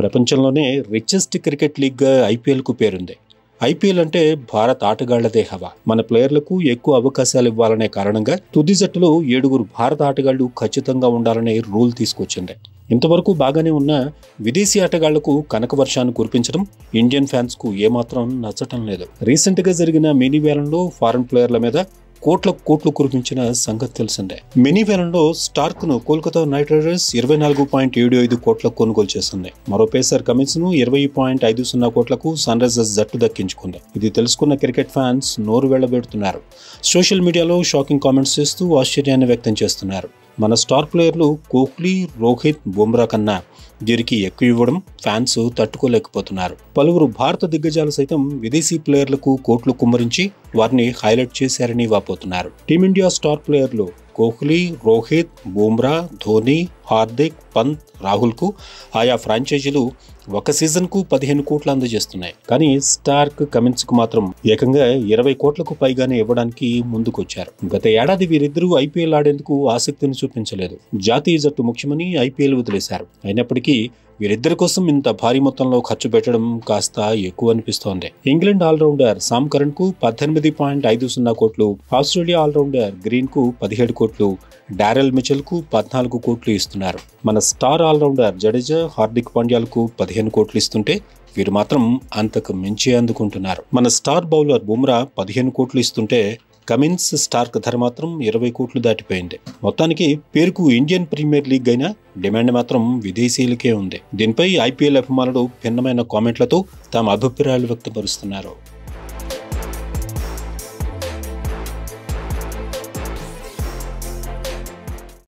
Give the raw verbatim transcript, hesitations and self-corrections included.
ప్రపంచంలోనే richest cricket లీగ్గా ఐపీఎల్కు పేరుంది. IPL అంటే భారత్ ఆటగాళ్లదే హవా. మన ప్లేయర్లకు ఎక్కువ అవకాశాలు ఇవ్వాలనే కారణంగా తుది జట్టులో ఏడుగురు భారత ఆటగాళ్లు ఖచ్చితంగా ఉండాలనే రూల్ తీసుకొచ్చింది. ఇంతవరకు బాగానే ఉన్న విదేశీ ఆటగాళ్లకు కనక వర్షాన్ని కురిపించడం ఇండియన్ ఫ్యాన్స్ కు ఏమాత్రం నచ్చటం లేదు. రీసెంట్ గా జరిగిన మినీ వేలంలో ఫారెన్ ప్లేయర్ల మీద కోట్ల కోట్లు కురిపించిన సంగతి తెలిసిందే. మినీ వేలంలో స్టార్క్ ను కోల్కతా నైట్ రైడర్స్ ఇరవై నాలుగు పాయింట్ ఏడు ఐదు కోట్లకు కొనుగోలు చేసింది. మరో పేసర్ కమిన్స్ ను ఇరవై పాయింట్ ఐదు సున్నా కోట్లకు సన్ రైజర్స్ జట్టు దక్కించుకుంది. ఇది తెలుసుకున్న క్రికెట్ ఫ్యాన్స్ నోరు వెళ్లబెడుతున్నారు. సోషల్ మీడియాలో షాకింగ్ కామెంట్స్ చేస్తూ ఆశ్చర్యాన్ని వ్యక్తం చేస్తున్నారు. మన స్టార్ ప్లేయర్లు కోహ్లీ, రోహిత్, బుమ్రా కన్నా వీరికి ఎక్కువ ఇవ్వడం ఫ్యాన్స్ తట్టుకోలేకపోతున్నారు. పలువురు భారత దిగ్గజాలు సైతం విదేశీ ప్లేయర్లకు కోట్లు కుమ్మరించి వారిని హైలైట్ చేశారని వాపోతున్నారు. టీమిండియా స్టార్ ప్లేయర్లు కోహ్లీ, రోహిత్, బుమ్రా, ధోని, హార్దిక్, పంత్, రాహుల్ కు ఆయా ఫ్రాంచైజీలు ఒక సీజన్ కు పదిహేను కోట్లు అందజేస్తున్నాయి. కానీ స్టార్క్, కమిన్స్ కు మాత్రం ఏకంగా ఇరవై కోట్లకు పైగానే ఇవ్వడానికి ముందుకొచ్చారు. గత ఏడాది వీరిద్దరూ ఐపీఎల్ ఆడేందుకు ఆసక్తిని చూపించలేదు. జాతీయ జట్టు ముఖ్యమని ఐపీఎల్ వదిలేశారు. అయినప్పటికీ వీరిద్దరి కోసం ఇంత భారీ మొత్తంలో ఖర్చు పెట్టడం కాస్త ఎక్కువ అనిపిస్తోంది. ఇంగ్లాండ్ ఆల్రౌండర్ సామ్ కరణ్ కు పద్దెనిమిది పాయింట్ ఐదు సున్నా కోట్లు, ఆస్ట్రేలియా ఆల్రౌండర్ గ్రీన్ కు పదిహేడు కోట్లు, డారెల్ మిచెల్ కు పద్నాలుగు కోట్లు ఇస్తున్నారు. మన స్టార్ ఆల్రౌండర్ జడేజా, హార్దిక్ పాండ్యాలకు పదిహేను కోట్లు ఇస్తుంటే వీరు మాత్రం అంతకు మించి అందుకుంటున్నారు. మన స్టార్ బౌలర్ బుమ్రా పదిహేను కోట్లు ఇస్తుంటే కమిన్స్, స్టార్క్ ధర మాత్రం ఇరవై కోట్లు దాటిపోయింది. మొత్తానికి పేరుకు ఇండియన్ ప్రీమియర్ లీగ్ అయినా డిమాండ్ మాత్రం విదేశీయులకే ఉంది. దీనిపై ఐపీఎల్ అభిమానులు భిన్నమైన కామెంట్లతో తమ అభిప్రాయాలు వ్యక్తపరుస్తున్నారు.